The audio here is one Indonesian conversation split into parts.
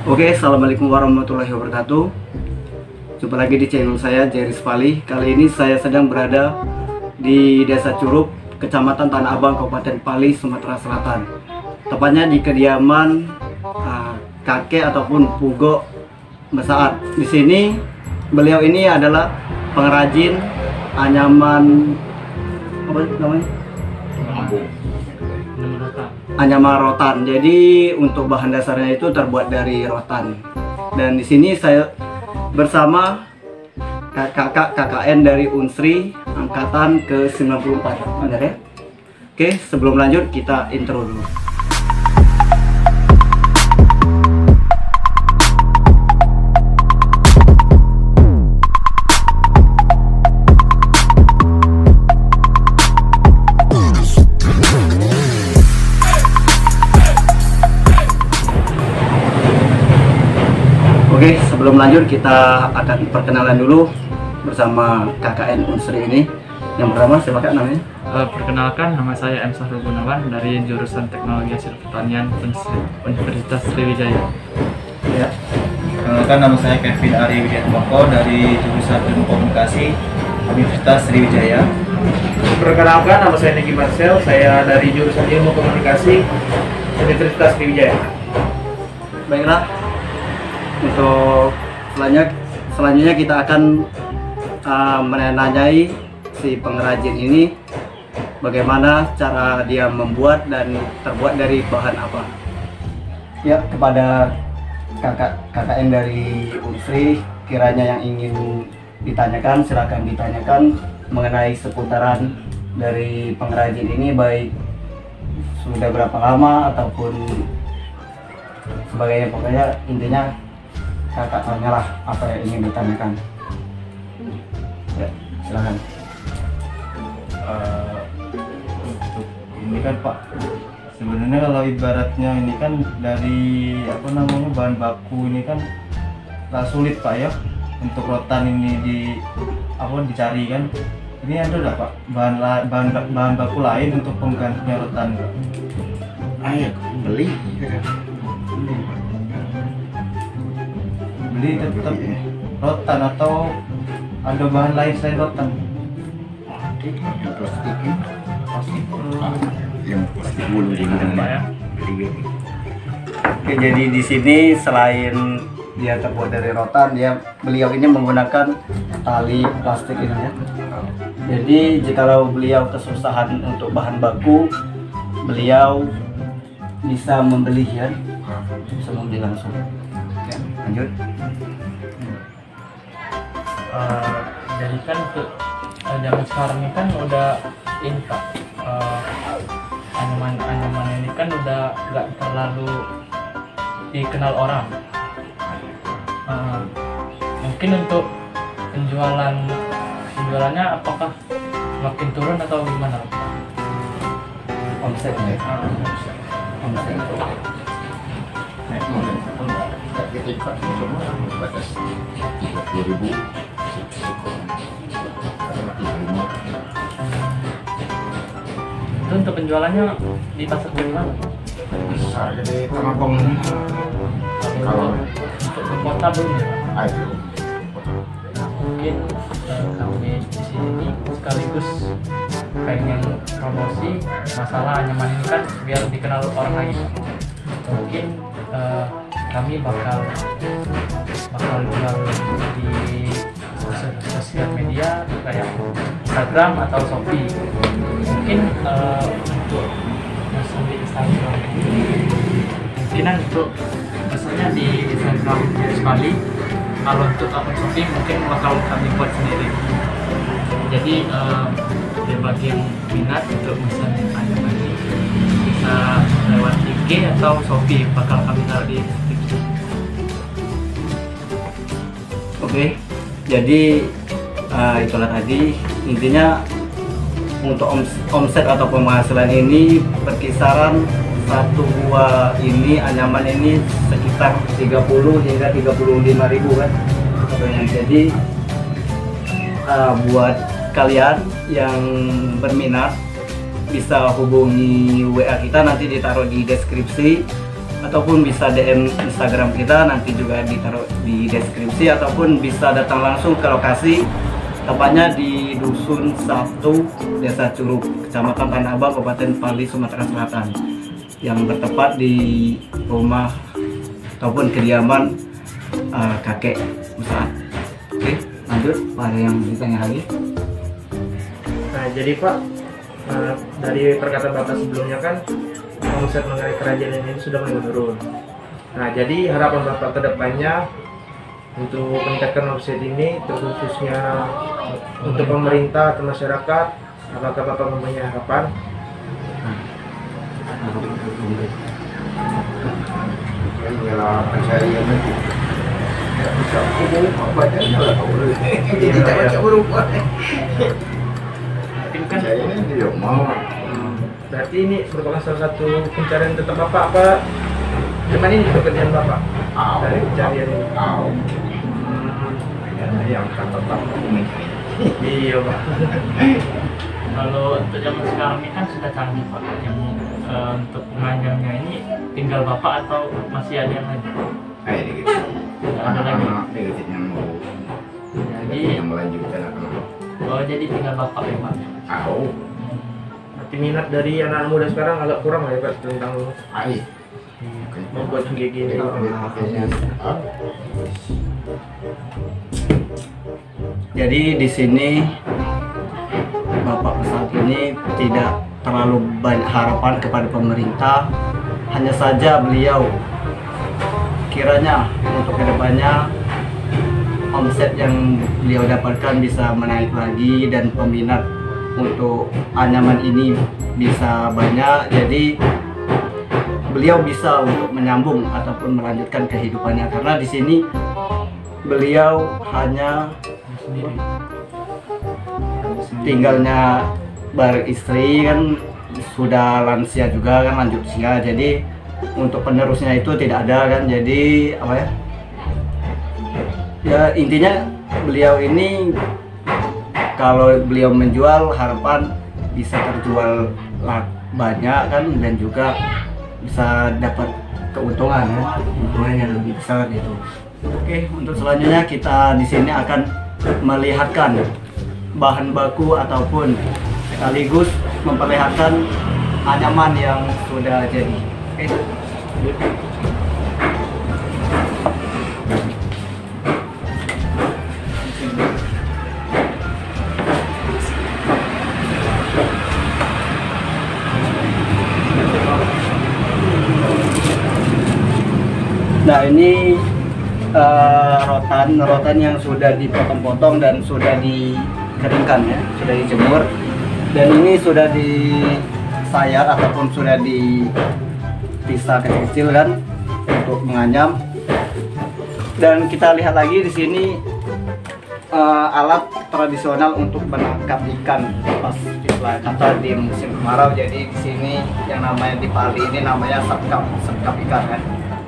Oke, assalamualaikum warahmatullahi wabarakatuh. Jumpa lagi di channel saya, Jeris Pali. Kali ini saya sedang berada di Desa Curup, Kecamatan Tanah Abang, Kabupaten Pali, Sumatera Selatan. Tepatnya di kediaman kakek ataupun Pugo Mesaat. Di sini beliau ini adalah pengrajin anyaman apa namanya? Anyaman rotan. Jadi untuk bahan dasarnya itu terbuat dari rotan. Dan di sini saya bersama kakak KKN dari Unsri angkatan ke-94. Benar ya? Oke, sebelum lanjut kita intro dulu. Oke, sebelum lanjut kita akan perkenalan dulu bersama KKN Unsri ini. Yang pertama, silakan namanya. Perkenalkan, nama saya M. Sahrul Gunawan dari jurusan Teknologi Hasil Pertanian Universitas Sriwijaya. Ya. Perkenalkan, nama saya Kevin Ari Widiatmoko dari jurusan Ilmu Komunikasi Universitas Sriwijaya. Perkenalkan, nama saya Niki Marcel, saya dari jurusan Ilmu Komunikasi Universitas Sriwijaya. Baiklah, untuk selanjutnya kita akan menanyai si pengrajin ini bagaimana cara dia membuat dan terbuat dari bahan apa. Ya, kepada KKN dari Unsri, kiranya yang ingin ditanyakan silakan ditanyakan mengenai seputaran dari pengrajin ini, baik sudah berapa lama ataupun sebagainya. Pokoknya intinya kakak tanyalah apa yang ingin ditanyakan. Ya, silakan. Untuk ini kan Pak, sebenarnya kalau ibaratnya ini kan dari bahan baku ini kan sulit Pak ya, untuk rotan ini dicari kan. Ini ada nggak Pak bahan baku lain untuk penggantinya rotan? Ayo beli. Beli tetap rotan atau ada bahan lain selain rotan? Yang plastik bulu di Pak ya. Oke, jadi di sini selain dia terbuat dari rotan, beliau ini menggunakan tali plastik ini ya. Jadi jikalau beliau kesusahan untuk bahan baku, beliau bisa membeli ya, bisa membeli langsung. Ya, lanjut. Jadi kan untuk zaman sekarang ini kan udah ini Pak, anyaman ini kan udah nggak terlalu dikenal orang. Mungkin untuk penjualannya apakah makin turun atau gimana? Omsetnya. Omset. ketika semua batas 30.000 itu untuk penjualannya di pasar dari mana? besar jadi Tanabang kalau Untuk ke kota belum ya? ayo Mungkin kami di sini sekaligus pengen promosi masalah anyaman ini kan biar dikenal orang lagi. Mungkin kami bakal jual di sosial media kayak Instagram atau Shopee. Mungkin untuk masuk di Instagram mungkinan untuk maksudnya di Instagram sekali. Kalau untuk akun Shopee mungkin bakal kami buat sendiri. Jadi bagi yang minat untuk pesan anyaman ini bisa lewat IG atau Shopee, bakal kami taruh di deskripsi. Oke, jadi itulah tadi intinya untuk omset atau penghasilan ini berkisaran satu buah ini anyaman ini sekitar 30 hingga 35.000 kan. Jadi buat kalian yang berminat bisa hubungi WA kita, nanti ditaruh di deskripsi. ataupun bisa DM Instagram kita, nanti juga ditaruh di deskripsi, ataupun bisa datang langsung ke lokasi, tepatnya di Dusun 1 Desa Curug, Kecamatan Tanah Abang, Kabupaten Pali, Sumatera Selatan, yang bertempat di rumah ataupun kediaman kakek Musa. Oke, lanjut. Ada yang ditanya lagi? Nah, jadi Pak, dari perkataan Bapak sebelumnya kan omset mengenai kerajaan ini sudah mulai menurun. Nah, jadi harapan Bapak ke depannya untuk meningkatkan omset ini, terkhususnya untuk pemerintah atau masyarakat, apakah Bapak mempunyai harapan? Mungkin kan berarti ini merupakan salah satu pencarian tetap Bapak, apa gimana ini pekerjaan Bapak dari pencarian ini? Yang kata Iya Pak. Kalau untuk zaman sekarang ini kan sudah canggih Pak, yang untuk pengajarnya ini tinggal Bapak atau masih ada yang lain? Ada lagi. Jadi melanjutkan jadi tinggal Bapak ya Pak. Berarti minat dari anak muda sekarang agak kurang lah ya Pak tentang membuat kayak gini. Jadi di sini Bapak saat ini tidak terlalu banyak harapan kepada pemerintah, hanya saja beliau kiranya untuk kedepannya omset yang beliau dapatkan bisa menaik lagi dan peminat untuk anyaman ini bisa banyak, jadi beliau bisa untuk menyambung ataupun melanjutkan kehidupannya, karena di sini beliau hanya tinggalnya beristri, kan sudah lansia juga kan, lanjut usia, jadi untuk penerusnya itu tidak ada kan, jadi apa ya, ya intinya beliau ini kalau beliau menjual harapan bisa terjual banyak kan, dan juga bisa dapat keuntungan ya, keuntungan yang lebih besar gitu. Oke, untuk selanjutnya kita di sini akan melihatkan bahan baku ataupun sekaligus memperlihatkan anyaman yang sudah jadi. Oke. Nah, ini rotan yang sudah dipotong-potong dan sudah dikeringkan ya, sudah dijemur, dan ini sudah disayat ataupun sudah dipisah kecil-kecil kan untuk menganyam. Dan kita lihat lagi di sini alat tradisional untuk menangkap ikan pas istilah kata di musim kemarau. Jadi di sini yang namanya di Pali ini namanya sekap ikan kan.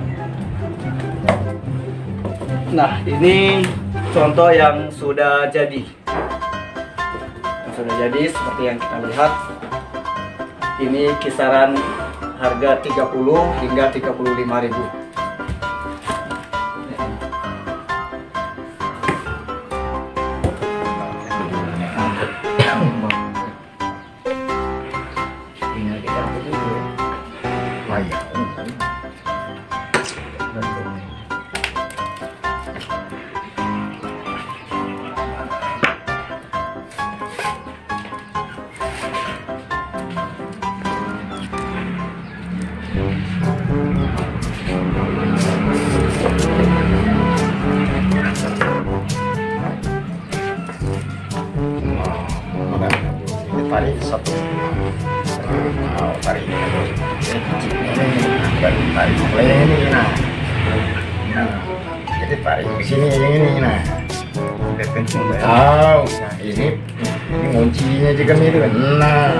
Nah, ini contoh yang sudah jadi. Seperti yang kita lihat. Ini kisaran harga 30 hingga 35.000. Tarik satu, tarik ini, nah, jadi tarik ke sini yang ini, nah, nah ini kuncinya juga itu kan, nah,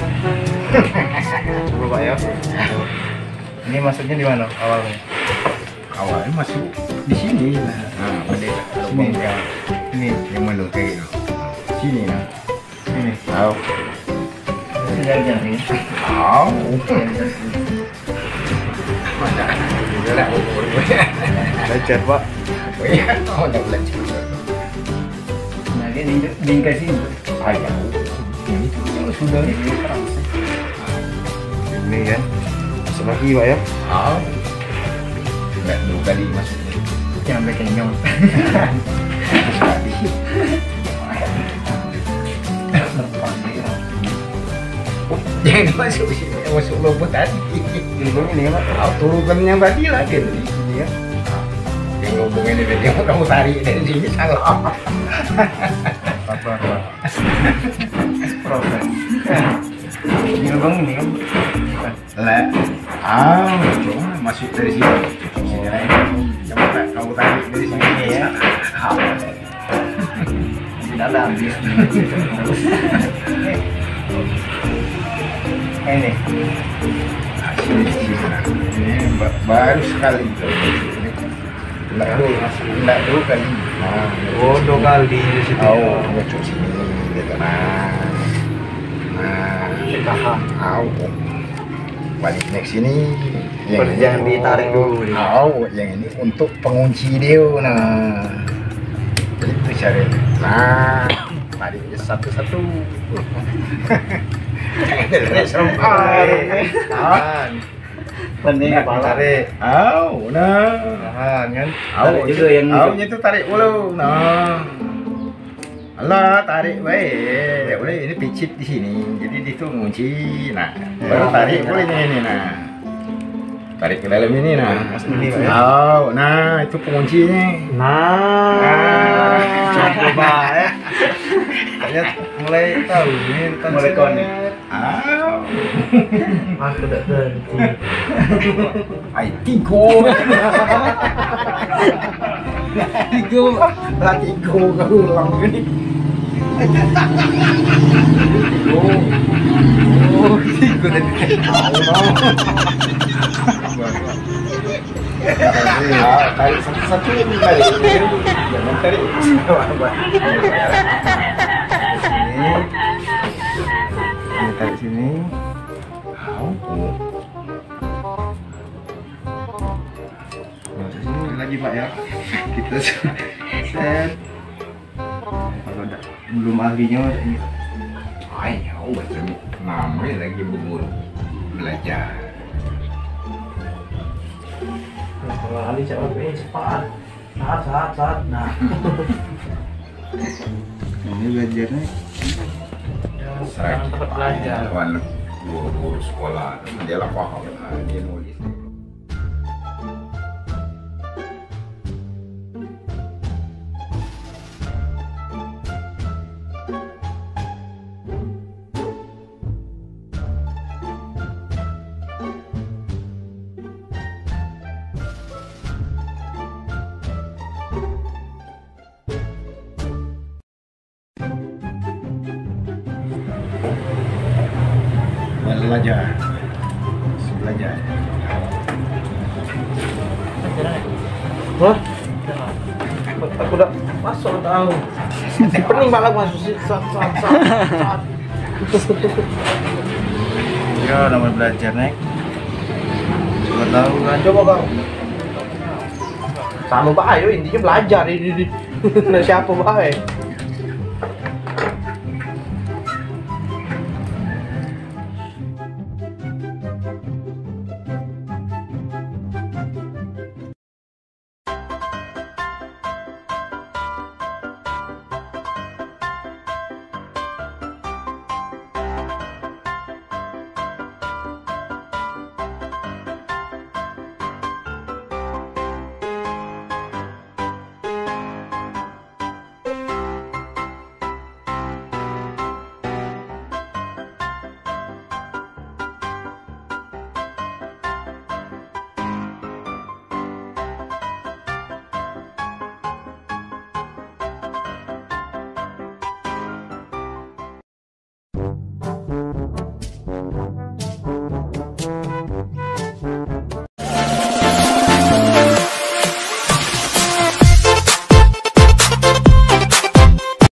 Coba Pak ya. Ini masuknya di mana awalnya? awalnya masuk di sini, nah, bendera, ini yang menurut kayak gitu, sini, nah, Ini. tahu. Jari-jari. Tahu. Mana? Enggak umur. Belajar Pak. Oh iya, oh udah belajar. Nah, ini dikasih Ayah. Ini sudah ini perang. Ini kan. Masuk lagi Pak ya. Ah. Enggak 2 kali masuknya. yang bikin nyong. Sekali. Jangan masuk sini, masuk lubuk tadi. Lubang ini Pak. Turutannya tadi lagi tadi. Iya. Yang lubung ini tadi yang kamu tarik dari sini salah. Apa Pak? Proses. Di lubang ini kan. Lah, cuma masuk dari sini. Sini lagi. Coba kamu tarik dari sini ya. Tidak ada habis. Ini. Ini baru sekali. Enggak dua kali. Nah, Oh, 2 kali di situ. oh, ngecuk sini, gitu. Nah, balik next sini. Jangan ditarik dulu. Yang ini untuk pengunci dia. Nah, itu cari. Nah, tarik satu-satu. Penting kepala. Tarik. Tahan kan. Tarik juga yang itu tarik dulu. Nah. Allah tarik baik. Boleh ini picit di sini. Jadi itu ngunci. Nah, baru tarik boleh ini nah. Tarik ke dalam ini nah. Ini Pak ya. Nah itu penguncinya. Coba ya. Kayaknya mulai tahu ini Mulai konek. Aku udah berhenti. Tigo. Tigo kau ulang ini. Tigo tadi. Tarik satu-satu ini tarik. Jangan tarik. Ini tarik sini. Masuk sini lagi Pak ya. Kita set. Kalau belum ahlinya ini. Ayo, macam namanya lagi berburu belajar. Kalau Ali jawab cepat. Saat. Nah. Ini belajarnya Sekarang tempat belajar. Guru sekolah, dia lah paham, dia nulis. Belajar. Hah? Aku udah masuk tahu. Pening malah masuk sih saat. ya namanya belajar nek. Coba tahu kan. Coba Bang. Sama Pak ayo intinya belajar ini. Nah, siapa Pak?